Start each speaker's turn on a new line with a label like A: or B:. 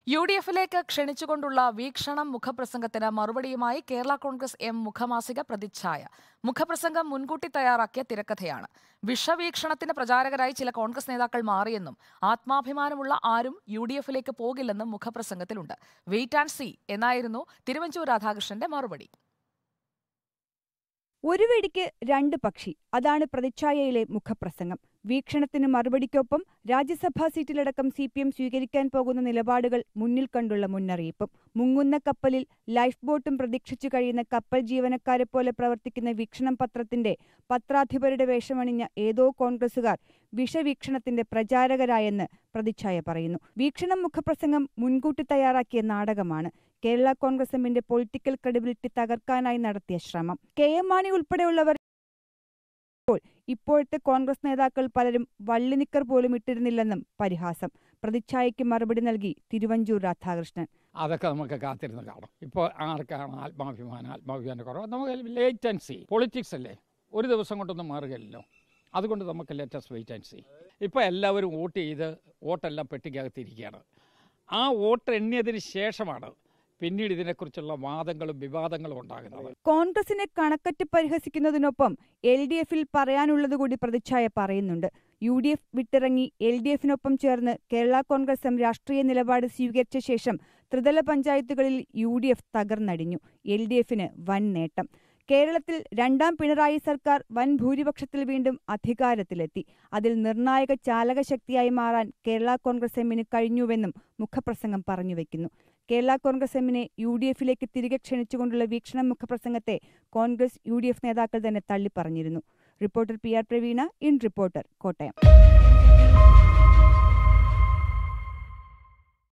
A: UDF-ലേക്ക് ക്ഷണിച്ചുകൊണ്ടുള്ള വീക്ഷണം മുഖപ്രസംഗത്തിന് മറുപടിയുമായി കേരള കോൺഗ്രസ് എം മുഖമാസിക പ്രതിച്ഛായ. മുഖപ്രസംഗം മുൻകൂട്ടി തയ്യാറാക്കിയ തിരക്കഥയാണ്. വിഷവീക്ഷണത്തിന് പ്രചാരകരായി ചില കോൺഗ്രസ് നേതാക്കൾ മാറിയെന്നും ആത്മാഭിമാനമുള്ള ആരും UDF-ലേക്ക് പോകില്ലെന്നും മുഖപ്രസംഗത്തിലുണ്ട്. വെയിറ്റ് ആൻഡ് സീ എന്നായിരുന്നു തിരുവഞ്ചൂർ രാധാകൃഷ്ണന്റെ മറുപടി.
B: ഒരു വെടിക്ക് രണ്ട് പക്ഷി, അതാണ് പ്രതിച്ഛായയിലെ മുഖപ്രസംഗം. വീക്ഷണത്തിന് മറുപടിക്കൊപ്പം രാജ്യസഭാ സീറ്റിലടക്കം CPM സ്വീകരിക്കാൻ പോകുന്ന നിലപാടുകൾ മുന്നിൽ കണ്ടുള്ള മുന്നറിയിപ്പും. മുങ്ങുന്ന കപ്പലിൽ ലൈഫ് ബോട്ടും പ്രതീക്ഷിച്ചു കഴിയുന്ന കപ്പൽ ജീവനക്കാരെ പോലെ പ്രവർത്തിക്കുന്ന വീക്ഷണം പത്രത്തിന്റെ പത്രാധിപരുടെ വേഷമണിഞ്ഞ ഏതോ കോൺഗ്രസുകാർ വിഷവീക്ഷണത്തിന്റെ പ്രചാരകരായെന്ന് പ്രതിച്ഛായ പറയുന്നു. വീക്ഷണം മുഖപ്രസംഗം മുൻകൂട്ടി തയ്യാറാക്കിയ നാടകമാണ്. കേരള കോൺഗ്രസ് എമ്മിന്റെ പൊളിറ്റിക്കൽ ക്രെഡിബിലിറ്റി തകർക്കാനായി നടത്തിയ ശ്രമം. KM മാണി ഉൾപ്പെടെയുള്ളവർ ഇപ്പോഴത്തെ കോൺഗ്രസ് നേതാക്കൾ പലരും വള്ളിനിക്കർ പോലും ഇട്ടിരുന്നില്ലെന്നും പരിഹാസം. പ്രതിച്ഛായയ്ക്ക് മറുപടി നൽകി തിരുവഞ്ചൂർ രാധാകൃഷ്ണൻ.
C: അതൊക്കെ നമുക്ക് കാത്തിരുന്ന് കാണാം. ഇപ്പോൾ ആർക്കാണ് ആത്മാഭിമാനം കുറവ്? നമുക്ക് ലേറ്റ് ആൻഡ് സീ. പൊളിറ്റിക്സ് അല്ലേ, ഒരു ദിവസം കൊണ്ടൊന്നും മാറുകയില്ലല്ലോ. അതുകൊണ്ട് നമുക്ക് ലേറ്റസ്റ്റ് വെയിറ്റ് ആൻഡ് സീ. ഇപ്പോൾ എല്ലാവരും വോട്ടെല്ലാം പെട്ടിക്കകത്തിരിക്കുകയാണ്. ആ വോട്ട് എണ്ണിയതിന് ശേഷമാണ് പിന്നീട് ഇതിനെക്കുറിച്ചുള്ള വാദങ്ങളും വിവാദങ്ങളും ഉണ്ടാകുന്നത്.
B: കോൺഗ്രസിനെ കണക്കറ്റ് പരിഹസിക്കുന്നതിനൊപ്പം LDF-ൽ പറയാനുള്ളതുകൂടി പ്രതിച്ഛായ പറയുന്നുണ്ട്. UDF വിട്ടിറങ്ങി LDF-നൊപ്പം ചേർന്ന് കേരള കോൺഗ്രസ് എം രാഷ്ട്രീയ നിലപാട് സ്വീകരിച്ച ശേഷം ത്രിതല പഞ്ചായത്തുകളിൽ UDF തകർന്നടിഞ്ഞു. LDF-ന് വൻ നേട്ടം. കേരളത്തിൽ രണ്ടാം പിണറായി സർക്കാർ വൻ ഭൂരിപക്ഷത്തിൽ വീണ്ടും അധികാരത്തിലെത്തി. അതിൽ നിർണായക ചാലകശക്തിയായി മാറാൻ കേരള കോൺഗ്രസ് എമ്മിന് കഴിഞ്ഞുവെന്നും മുഖപ്രസംഗം പറഞ്ഞുവെക്കുന്നു. കേരള കോൺഗ്രസ് എമ്മിനെ UDF-ലേക്ക് തിരികെ ക്ഷണിച്ചുകൊണ്ടുള്ള വീക്ഷണം മുഖപ്രസംഗത്തെ കോൺഗ്രസ് UDF നേതാക്കൾ തന്നെ തള്ളിപ്പറഞ്ഞിരുന്നു. Reporter PR Praveena, in reporter, Kottayam.